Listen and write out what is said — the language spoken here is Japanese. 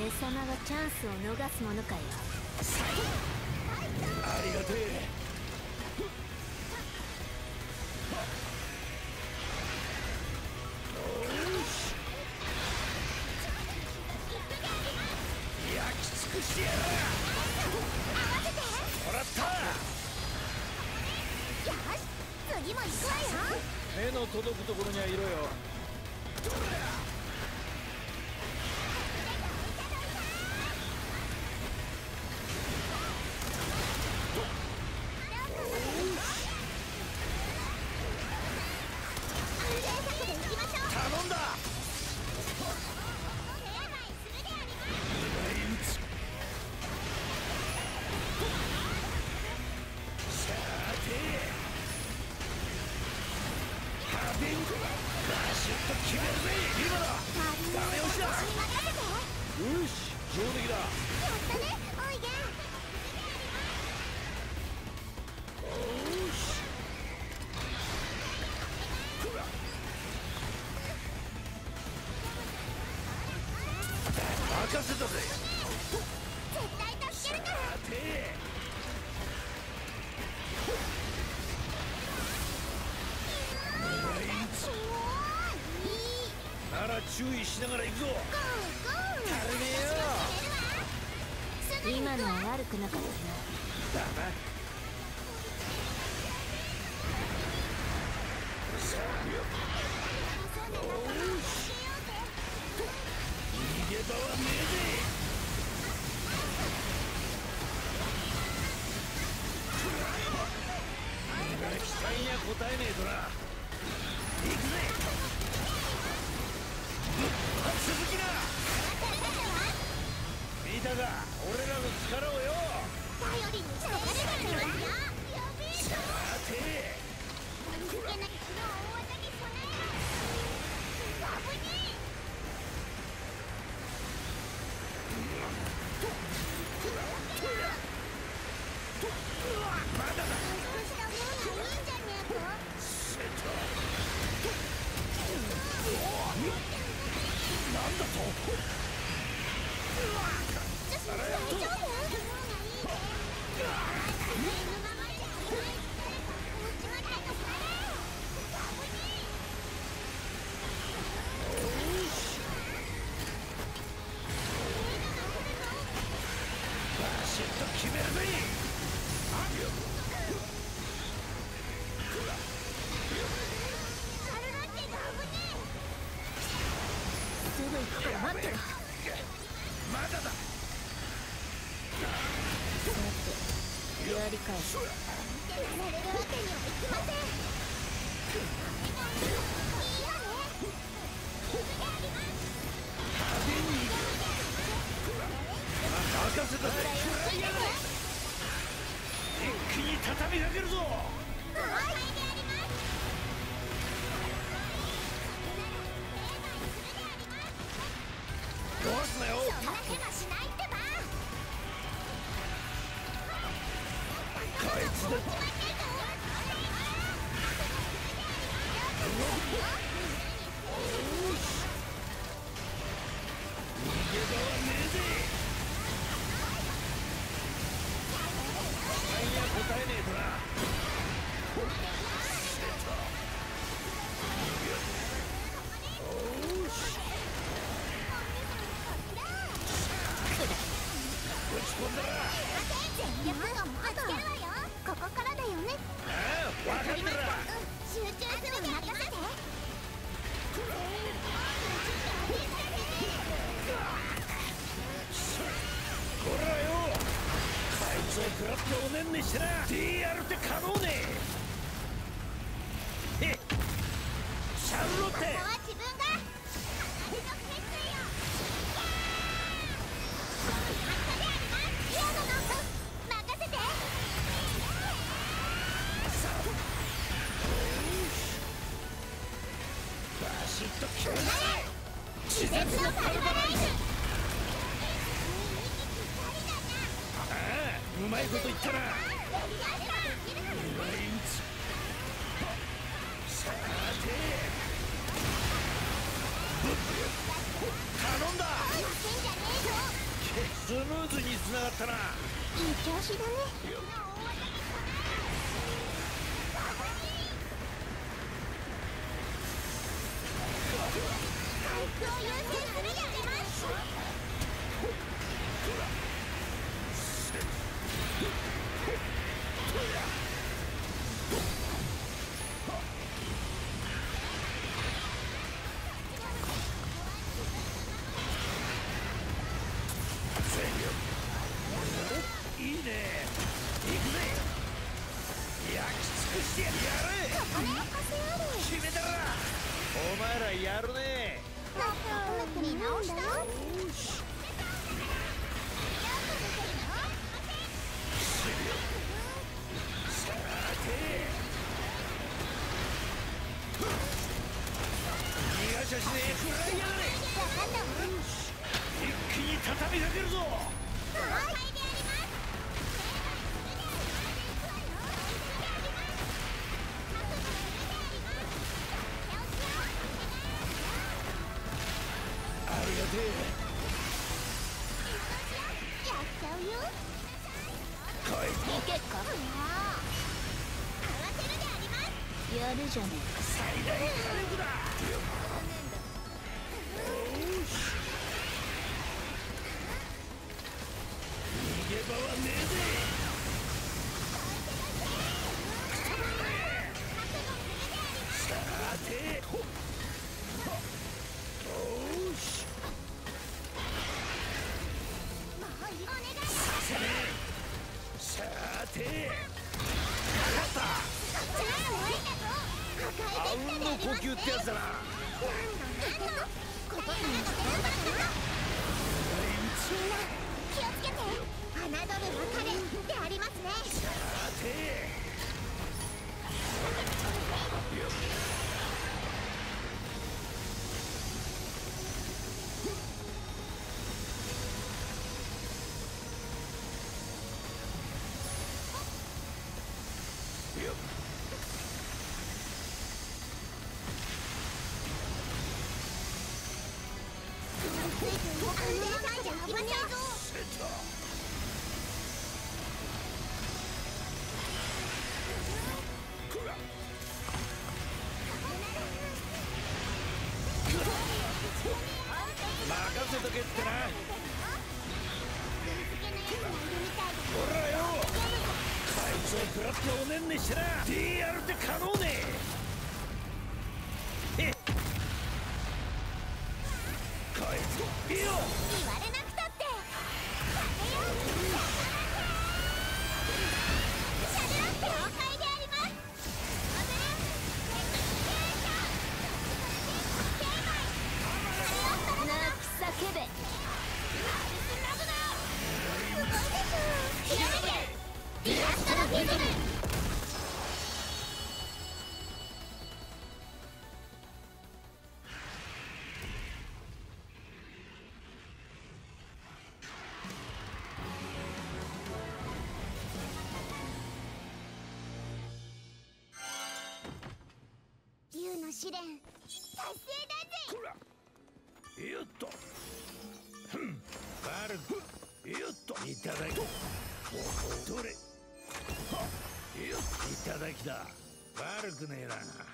様がチャンスを逃すものかよ。 ありがてえ。焼き尽くしてやる。もらった。 よし、次も行くわよ。 目の届くところにはいろよ。頼んだ。バシッと決めるぜ。今だ。ダメ押しだ。よし、上出来だ。 やったね、おいげん。 よし。任せたぜ。 絶対助けるから。 さて。なら注意しながら行くぞ。足りねえよ。 今のは悪くなかったな。 だな。よし。逃げ場はねえぜ。期待には応えねえとな。行くぜ。続きな。見たか、俺らの力をよ。 頼りにしてやれるわよ。 さて。 抜けなきの大技に備えろ。危ねえ。 まだだ。 少しだもんがいいんじゃねえか。 セット。なんだと。 大丈夫？ バシッと決めるぜ。 すぐ行くから待ってろ。 まだだ。 さて、やり返す。 やられるわけにはいきません。いいわね。 任せたぜ。一気に畳みかけるぞ。 はい、であります。 どうすなよ。 そんな手はしないってば。 こいつだ。逃げ場はねえぜ。期待には応えねえとな。よし。打ち込んだら。 全力をぶつけるわよ。ここからだよね。 ああ、分かってら。 集中するに任せて。 こらよ。あいつを食らっておねんねしてな。DR って可能ね。へっ。シャルロッテ。 ここは自分が。決意よ。ピアノの任せて。 バシッと決めるぜ。 自然のパルバライズ。 ああ、うまいこと言ったな。さて。頼んだ。 負けんじゃねえぞ。 スムーズに繋がったな。 いい調子だね。回復を優先するであります。 いいね。行くぜ。焼き尽くしてやれ。 ここね、 決めたらお前らやるね。 見直した？ よし。さて逃がしゃしねえ。食らいやがれ。一気に畳みかけるぞ。ありがてえ。 やっちゃうよ。 来い。 いけっか。 合わせるであります。 やるじゃね最大火力だ。よし。逃げ場はねえぜ。さてよし。 もうお願い。 させねえ。さてかかっ破壊できたであります。 た。あうんの呼吸ってやつだな。 何のことにしてるんだな。みんな気をつけて。侮るな彼でありますね。 さてよっ。 安全さんじゃ危ねえぞ。 セット。こら。任せとけってな。ほらよ。あいつを食らっておねんねしてな。DR って可能ね。へっ。こいついいよ。 言われなくたってシャルラッテ了解であります。 泣き叫べ。 ひらめけディアストロフィズム。竜の試練達成だぜ。 こら。よっと。ふん。バルク。よっと。いただき。どれ。はっ。よっ。いただきだ。悪くねえな。